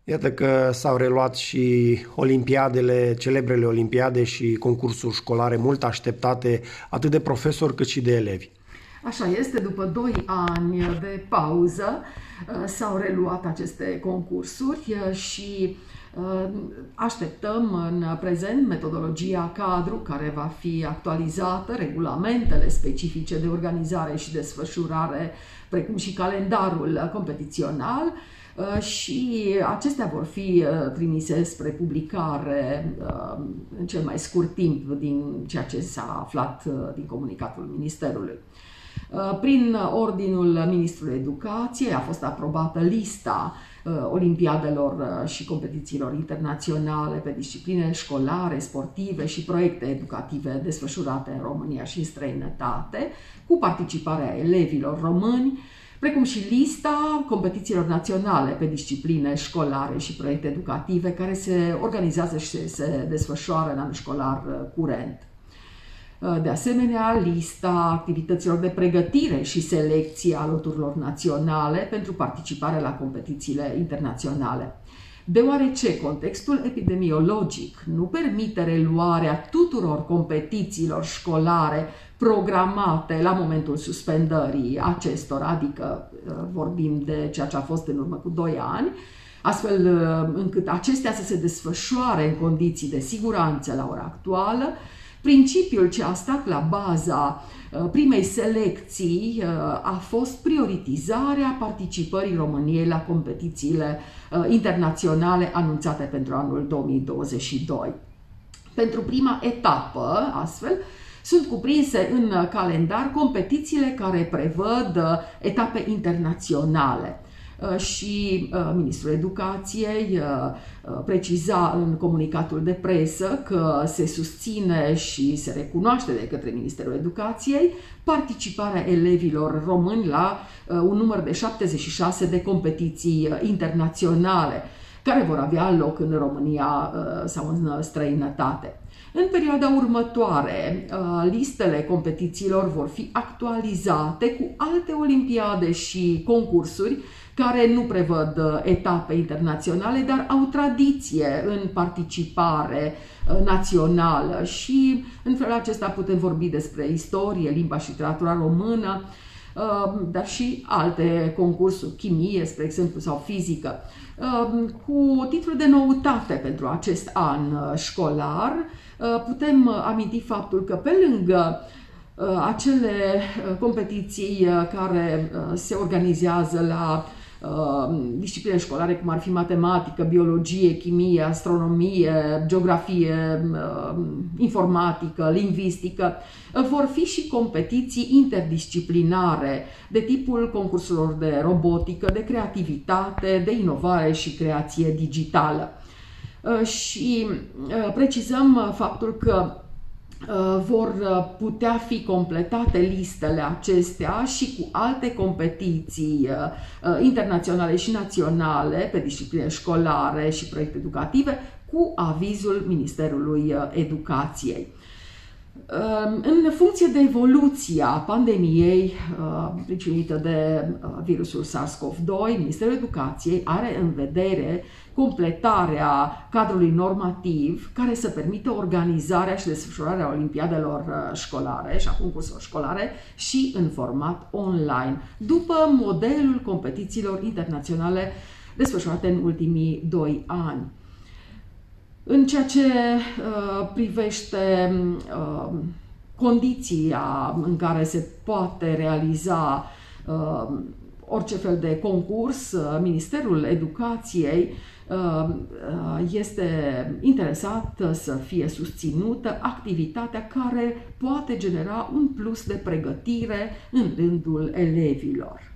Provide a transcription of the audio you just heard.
Iată că s-au reluat și olimpiadele, celebrele olimpiade și concursuri școlare mult așteptate, atât de profesori cât și de elevi. Așa este, după 2 ani de pauză s-au reluat aceste concursuri și așteptăm în prezent metodologia cadru care va fi actualizată, regulamentele specifice de organizare și desfășurare, precum și calendarul competițional, și acestea vor fi trimise spre publicare în cel mai scurt timp din ceea ce s-a aflat din comunicatul Ministerului. Prin ordinul Ministrului Educației a fost aprobată lista olimpiadelor și competițiilor internaționale pe discipline școlare, sportive și proiecte educative desfășurate în România și în străinătate, cu participarea elevilor români, precum și lista competițiilor naționale pe discipline școlare și proiecte educative care se organizează și se desfășoară în anul școlar curent. De asemenea, lista activităților de pregătire și selecție a loturilor naționale pentru participare la competițiile internaționale. Deoarece contextul epidemiologic nu permite reluarea tuturor competițiilor școlare programate la momentul suspendării acestora, adică vorbim de ceea ce a fost în urmă cu 2 ani, astfel încât acestea să se desfășoare în condiții de siguranță la ora actuală, principiul ce a stat la baza primei selecții a fost prioritizarea participării României la competițiile internaționale anunțate pentru anul 2022. Pentru prima etapă, astfel, sunt cuprinse în calendar competițiile care prevăd etape internaționale. Și Ministrul Educației preciza în comunicatul de presă că se susține și se recunoaște de către Ministerul Educației participarea elevilor români la un număr de 76 de competiții internaționale care vor avea loc în România sau în străinătate. În perioada următoare, listele competițiilor vor fi actualizate cu alte olimpiade și concursuri care nu prevăd etape internaționale, dar au tradiție în participare națională și în felul acesta putem vorbi despre istorie, limba și literatura română, dar și alte concursuri, chimie, spre exemplu, sau fizică. Cu titlul de noutate pentru acest an școlar, putem aminti faptul că pe lângă acele competiții care se organizează la discipline școlare, cum ar fi matematică, biologie, chimie, astronomie, geografie, informatică, lingvistică, vor fi și competiții interdisciplinare de tipul concursurilor de robotică, de creativitate, de inovare și creație digitală. Și precizăm faptul că vor putea fi completate listele acestea și cu alte competiții internaționale și naționale pe discipline școlare și proiecte educative cu avizul Ministerului Educației. În funcție de evoluția pandemiei pricinuită de virusul SARS-CoV-2, Ministerul Educației are în vedere completarea cadrului normativ care să permită organizarea și desfășurarea olimpiadelor școlare și a concursurilor școlare și în format online, după modelul competițiilor internaționale desfășurate în ultimii 2 ani. În ceea ce privește condiția în care se poate realiza orice fel de concurs, Ministerul Educației este interesat să fie susținută activitatea care poate genera un plus de pregătire în rândul elevilor.